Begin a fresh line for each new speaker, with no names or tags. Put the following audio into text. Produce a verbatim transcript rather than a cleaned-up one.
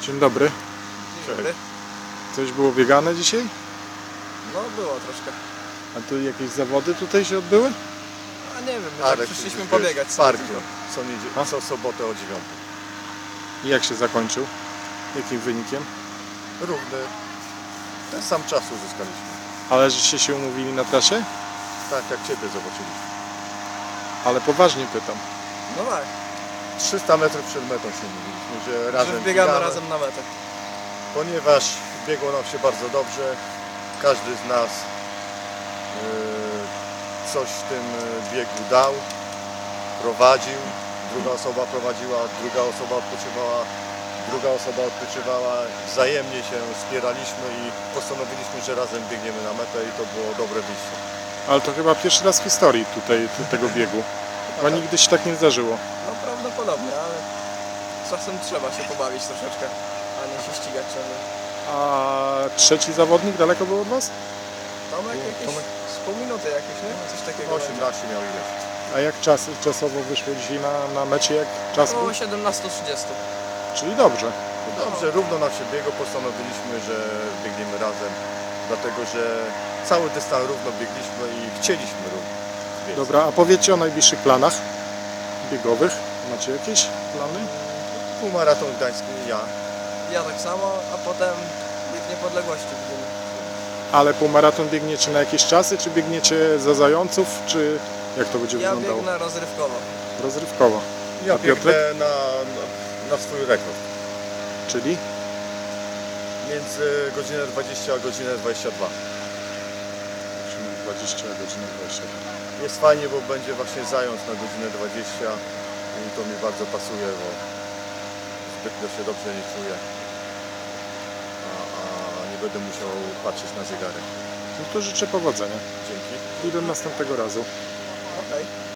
Dzień dobry.
Dzień dobry.
Coś było biegane dzisiaj?
No było troszkę.
A tu jakieś zawody tutaj się odbyły?
A nie wiem, my
Ale
tak przyszliśmy
wiesz,
pobiegać.
w
sobie
parku,
tylko.
co, niedzie-
A?
co sobotę o dziewiątej.
I jak się zakończył? Jakim wynikiem?
Równy. Ten sam czas uzyskaliśmy.
Ale żeście się umówili na trasie?
Tak jak Ciebie zobaczyliśmy.
Ale poważnie pytam.
No tak,
trzysta metrów przed metą się mówiliśmy, że razem
że wbiegamy
biegamy,
razem na metę.
ponieważ biegło nam się bardzo dobrze. Każdy z nas yy, coś w tym yy, biegu dał, prowadził. Druga osoba prowadziła, druga osoba odpoczywała, druga osoba odpoczywała. Wzajemnie się wspieraliśmy i postanowiliśmy, że razem biegniemy na metę i to było dobre wyjście.
Ale to chyba pierwszy raz w historii tutaj t- tego biegu. Chyba nigdy się tak nie zdarzyło.
No prawdopodobnie, ale czasem trzeba się pobawić troszeczkę, a nie się ścigać ciągle.
A trzeci zawodnik daleko był od was?
Tomek
O,
jakieś
Tomek.
z pół minuty jakieś, nie? Coś takiego.
osiemnaście miał ileś.
A jak czas, czasowo wyszło dzisiaj na, na mecie? Jak czas był?
Około siedemnaście trzydzieści.
Czyli dobrze.
Dobrze, równo nam się biegło, postanowiliśmy, że biegniemy razem, dlatego że cały dystans równo biegliśmy i chcieliśmy równo biec.
Dobra, a powiedzcie o najbliższych planach biegowych. Macie jakieś plany?
Półmaraton gdański, ja.
Ja tak samo, a potem bieg niepodległości widzimy.
Ale półmaraton biegniecie na jakieś czasy, czy biegniecie za zająców, czy jak to będzie
Ja
wyglądało?
biegnę rozrywkowo.
Rozrywkowo.
Ja
A Piotrek?
biegnę na, na, na swój rekord.
Czyli?
Między godzinę dwadzieścia a godzinę dwadzieścia dwa.
Czyli dwadzieścia godzin dwadzieścia.
Jest fajnie, bo będzie właśnie zając na godzinę dwadzieścia i to mi bardzo pasuje, bo zbytnio się dobrze nie czuję. A, a nie będę musiał patrzeć na zegarek.
No to życzę powodzenia
Dzięki.
i do następnego razu.
Okej.